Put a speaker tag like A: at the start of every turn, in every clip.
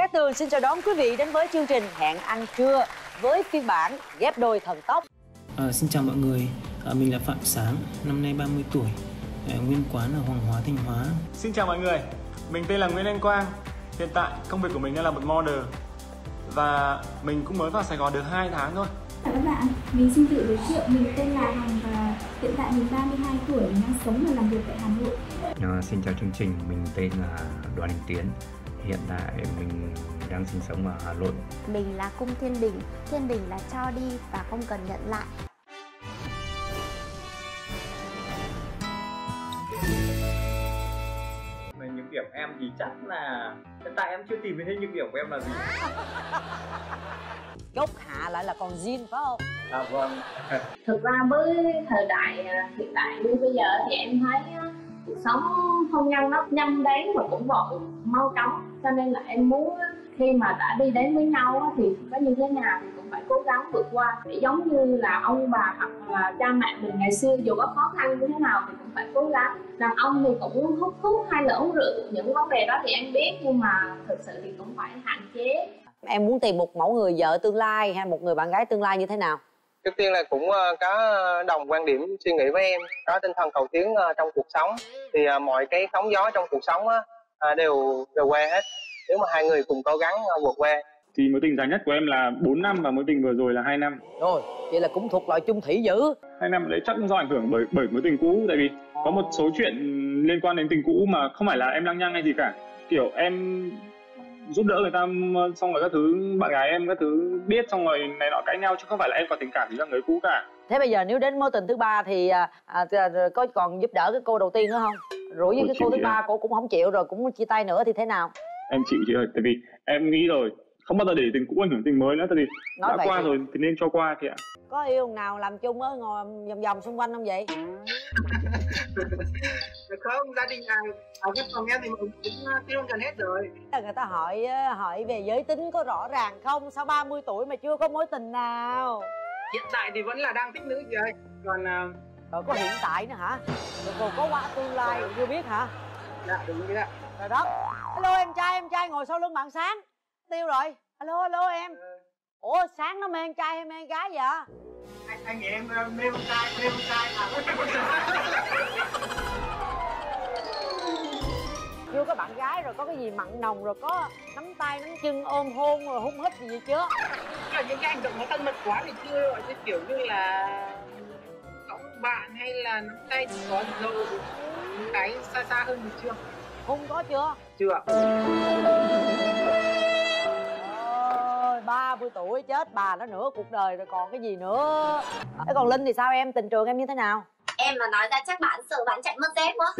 A: Cát Tường xin chào đón quý vị đến với chương trình Hẹn Ăn Trưa với phiên bản ghép đôi thần tốc.
B: Xin chào mọi người, mình là Phạm Sáng, năm nay 30 tuổi, nguyên quán ở Hoàng Hóa, Thanh Hóa.
C: Xin chào mọi người, mình tên là Nguyễn Anh Quang. Hiện tại công việc của mình là một model và mình cũng mới vào Sài Gòn được 2 tháng thôi.
D: Chào các bạn, mình xin tự giới thiệu, mình tên là Hằng và hiện tại mình 32 tuổi, mình đang sống và làm việc tại Hà Nội.
E: Xin chào chương trình, mình tên là Đoàn Đình Tiến. Hiện tại mình đang sinh sống ở Hà Nội.
F: Mình là Cung Thiên Bình. Thiên Bình là cho đi và không cần nhận lại.
G: Về những điểm em thì chắc là hiện tại em chưa tìm thấy những điểm của em là gì.
A: Gốc Hạ lại là còn zin phải không?
G: Vâng.
H: Thực ra với thời đại hiện tại như bây giờ thì em thấy cuộc sống hôn nhân nó nhanh đến và cũng vội mau chóng, cho nên là em muốn khi mà đã đi đến với nhau thì có như thế nào thì cũng phải cố gắng vượt qua, để giống như là ông bà hoặc là cha mẹ mình ngày xưa dù có khó khăn như thế nào thì cũng phải cố gắng. Đàn ông thì cũng hút thuốc hay là uống rượu, những vấn đề đó thì em biết, nhưng mà thực sự thì cũng phải hạn chế.
A: Em muốn tìm một mẫu người vợ tương lai hay một người bạn gái tương lai như thế nào?
I: Trước tiên là cũng có đồng quan điểm suy nghĩ với em, có tinh thần cầu tiến trong cuộc sống. Thì mọi cái sóng gió trong cuộc sống đều qua hết, nếu mà hai người cùng cố gắng vượt qua.
C: Thì mối tình dài nhất của em là 4 năm và mối tình vừa rồi là 2 năm.
A: Rồi, vậy là cũng thuộc loại chung thủy dữ.
C: 2 năm đấy chắc cũng do ảnh hưởng bởi mối tình cũ, tại vì có một số chuyện liên quan đến tình cũ mà không phải là em lăng nhăng hay gì cả. Kiểu em giúp đỡ người ta, xong rồi các thứ bạn gái em các thứ biết, xong rồi này nọ cãi nhau, chứ không phải là em có tình cảm gì với người cũ cả.
A: Thế bây giờ nếu đến mối tình thứ ba thì có còn giúp đỡ cái cô đầu tiên nữa không? Rủi với cái cô thứ ba cô cũng không chịu rồi, cũng chia tay nữa thì thế nào?
C: Em chịu chị ơi, tại vì em nghĩ rồi, không bao giờ để tình cũ ảnh hưởng tình mới nữa, tại vì đã qua rồi thì nên cho qua chị ạ.
A: Có yêu nào làm chung á, ngồi vòng vòng xung quanh không vậy?
J: Không, gia đình ở cái phòng em thì cũng kết hôn gần hết rồi.
A: Người ta hỏi về giới tính có rõ ràng không? Sao 30 tuổi mà chưa có mối tình nào?
J: Hiện tại thì vẫn là đang thích nữ chị ơi. Còn
A: rồi có hiện tại nữa hả? Rồi còn có qua tương lai chưa biết hả?
J: Dạ đúng rồi ạ.
A: Rồi đó. Alo em trai ngồi sau lưng bạn Sáng. Tiêu rồi. Alo em. Ủa Sáng nó mê anh trai hay mê anh gái vậy?
J: Anh nghĩ em mê con trai à?
A: Chưa có bạn gái rồi có cái gì mặn nồng, rồi có nắm tay nắm chân ôm hôn rồi hung hít gì chưa?
J: Những cái hành động nó thân mật quá thì chưa, gọi như kiểu như là có bạn hay là nắm tay chỉ có đâu cái xa hơn thì chưa.
A: Hung có chưa?
J: Chưa.
A: 30 tuổi chết bà nó nửa cuộc đời rồi còn cái gì nữa. Thế còn Linh thì sao em, tình trường em như thế nào?
F: Em mà nói ra chắc bạn sợ bạn chạy mất dép quá.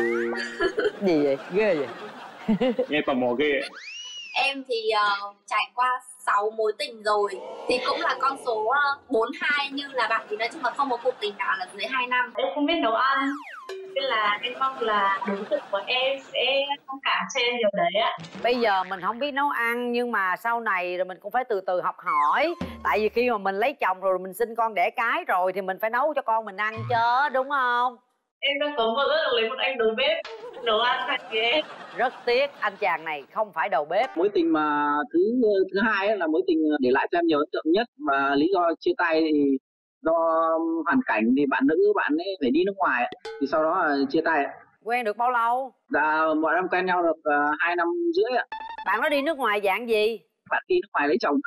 A: Gì vậy? Ghê vậy?
C: Nghe tò mò ghê.
F: Em thì trải qua 6 mối tình rồi, thì cũng là con số 42 như là bạn, thì nói chung là không có cuộc tình nào là dưới 2 năm.
H: Em không biết nấu ăn, nên là em mong là đối tượng của em sẽ thông cảm cho em điều đấy ạ.
A: Bây giờ mình không biết nấu ăn, nhưng mà sau này rồi mình cũng phải từ từ học hỏi. Tại vì khi mà mình lấy chồng rồi mình sinh con đẻ cái rồi thì mình phải nấu cho con mình ăn chứ, đúng không?
H: Em đang có mơ ước được lấy một anh đầu bếp nấu ăn thật ghê.
A: Rất tiếc anh chàng này không phải đầu bếp.
K: Mối tình mà thứ hai là mối tình để lại cho em nhiều ấn tượng nhất, và lý do chia tay thì do hoàn cảnh, thì bạn nữ bạn ấy phải đi nước ngoài, thì sau đó chia tay.
A: Quen được bao lâu?
K: Dạ bọn em quen nhau được 2 năm rưỡi ạ.
A: Bạn nó đi nước ngoài dạng gì?
K: Bạn đi nước ngoài lấy chồng.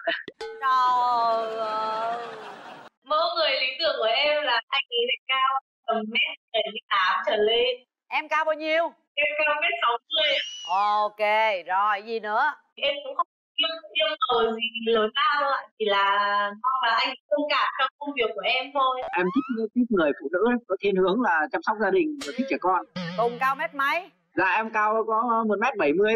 A: Trời ơi.
H: Mẫu người lý tưởng của em là anh ấy phải cao tầm mét 78 trở lên.
A: Em cao bao nhiêu?
H: Em cao mét 60.
A: Ok, rồi gì nữa?
H: Em cũng không yêu cầu gì lớn lao đâu ạ, chỉ là mong là anh thông cảm cho công việc của em thôi.
K: Em thích tiếp người phụ nữ có thiên hướng là chăm sóc gia đình và thích trẻ con.
A: Cùng cao mét mấy?
K: Dạ em cao có 1m70.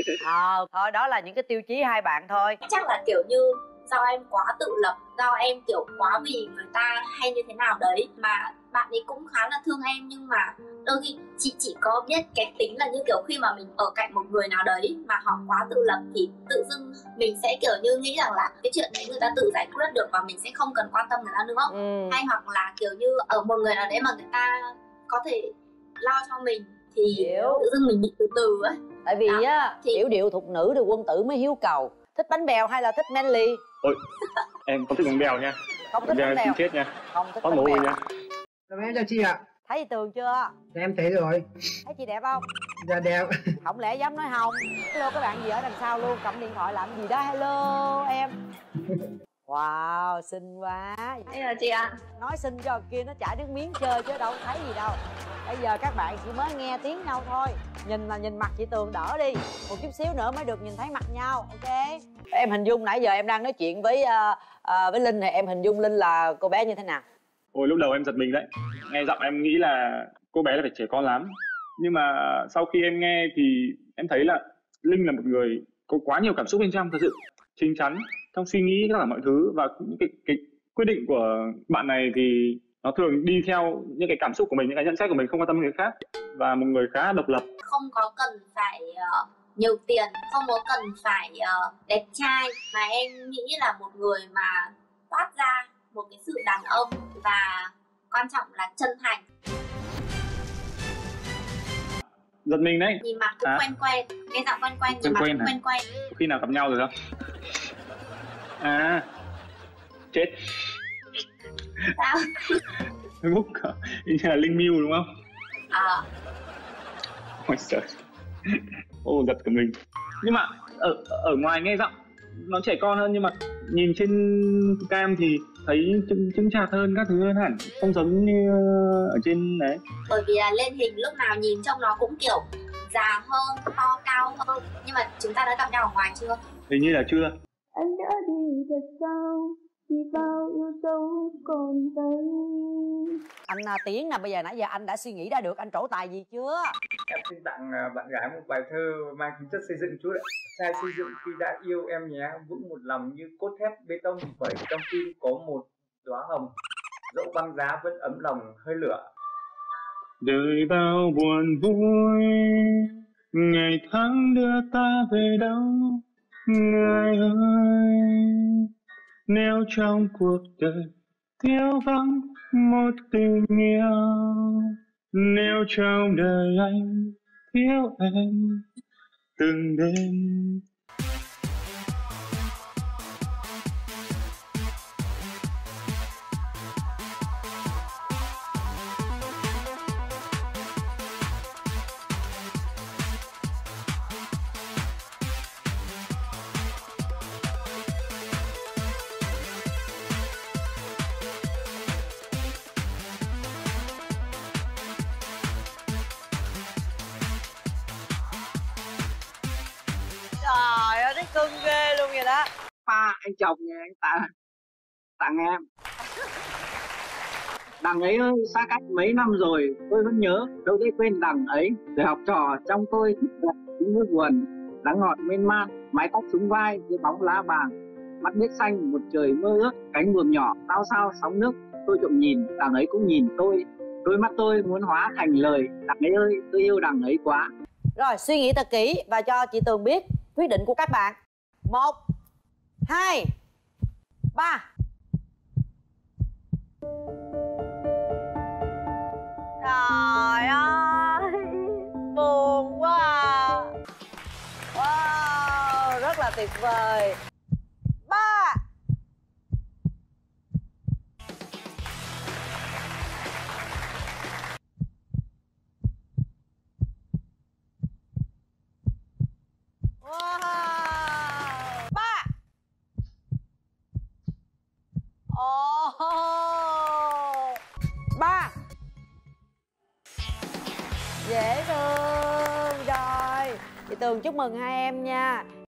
A: Thôi đó là những cái tiêu chí hai bạn thôi.
F: Chắc là kiểu như do em quá tự lập, do em kiểu quá vì người ta hay như thế nào đấy, mà bạn ấy cũng khá là thương em. Nhưng mà đôi khi chị chỉ có biết cái tính là như kiểu khi mà mình ở cạnh một người nào đấy mà họ quá tự lập thì tự dưng mình sẽ kiểu như nghĩ rằng là cái chuyện đấy người ta tự giải quyết được và mình sẽ không cần quan tâm người ta nữa. Hay hoặc là kiểu như ở một người nào đấy mà người ta có thể lo cho mình thì tự dưng mình bị từ từ ấy.
A: Tại vì á, thì... tiểu điệu thục nữ thì quân tử mới hiếu cầu. Thích bánh bèo hay là thích manly?
C: Ôi, em không thích bánh bèo nha.
A: Không thích bánh bèo.
C: Chết nha.
A: Không thích
C: Có
A: bánh
C: mồ hôi
A: bèo.
C: nha.
J: Em chào chị ạ.
A: Thấy chị Tường chưa?
J: Dạ, em thấy rồi.
A: Thấy chị đẹp không?
J: Dạ đẹp.
A: Không lẽ dám nói không? Hello các bạn gì ở đằng sau luôn, cầm điện thoại làm gì đó. Hello em. Wow, xinh quá.
F: Đây là chị ạ.
A: Nói xinh cho kia nó chảy nước miếng chơi chứ đâu thấy gì đâu. Bây giờ các bạn chỉ mới nghe tiếng nhau thôi. Nhìn là nhìn mặt chị Tường đỡ đi. Một chút xíu nữa mới được nhìn thấy mặt nhau, ok? Em hình dung nãy giờ em đang nói chuyện với Linh này, em hình dung Linh là cô bé như thế nào?
C: Ôi lúc đầu em giật mình đấy. Nghe giọng em nghĩ là cô bé là phải trẻ con lắm. Nhưng mà sau khi em nghe thì em thấy là Linh là một người có quá nhiều cảm xúc bên trong, thật sự chín chắn trong suy nghĩ tất cả mọi thứ, và những cái quyết định của bạn này thì nó thường đi theo những cái cảm xúc của mình, những cái nhận xét của mình, không quan tâm đến người khác, và một người khá độc lập.
F: Không có cần phải nhiều tiền, không có cần phải đẹp trai, mà em nghĩ là một người mà toát ra một cái sự đàn ông, và quan trọng là chân thành.
C: Giật mình đấy.
F: Nhìn mặt cũng quen quen, nghe giọng quen quen, nhìn mặt cũng quen quen.
C: Khi nào gặp nhau rồi không? À, chết.
F: Sao?
C: Facebook như là Linh Miu đúng không? Ôi trời. Ô, giật cả mình. Nhưng mà ở ngoài nghe giọng nó trẻ con hơn, nhưng mà nhìn trên cam thì thấy chứng chạc hơn các thứ hơn hẳn, không giống như ở trên đấy.
F: Bởi vì là lên hình lúc nào nhìn trông nó cũng kiểu già hơn, to cao hơn. Nhưng mà chúng ta đã gặp nhau ở ngoài chưa?
C: Hình như là chưa.
D: Anh đã đi thật sao thì bao yêu dấu còn đây.
A: Anh Tiến nè, bây giờ nãy giờ anh đã suy nghĩ ra được anh trổ tài gì chưa?
G: Em xin tặng bạn gái một bài thơ mang tính chất xây dựng chút ạ. Trai xây dựng khi đã yêu em nhé, vững một lòng như cốt thép bê tông, bởi trong tim có một đóa hồng, dẫu băng giá vẫn ấm lòng hơi lửa.
C: Đời bao buồn vui, ngày tháng đưa ta về đâu, người ơi. Nếu trong cuộc đời thiếu vắng một tình yêu, nếu trong đời anh thiếu em từng đêm.
A: Trời ơi, thấy cưng ghê luôn vậy đó.
K: Ba anh chồng nhà anh tặng em. Đằng ấy ơi, xa cách mấy năm rồi tôi vẫn nhớ, đâu thể quên đằng ấy. Đời học trò trong tôi thích gặp những vui buồn, đắng ngọt mênh man, mái tóc xuống vai dưới bóng lá vàng, mắt biết xanh một trời mơ ước, cánh buồm nhỏ tao sao sóng nước. Tôi trộm nhìn, đằng ấy cũng nhìn tôi, đôi mắt tôi muốn hóa thành lời. Đằng ấy ơi, tôi yêu đằng ấy quá.
A: Rồi, suy nghĩ thật kỹ và cho chị Tường biết quyết định của các bạn. 1, 2, 3. Trời ơi, buồn quá à. Wow, rất là tuyệt vời. 3. Wow. 3. Ồ. 3. Dễ thương. Rồi, chị Tường chúc mừng hai em nha.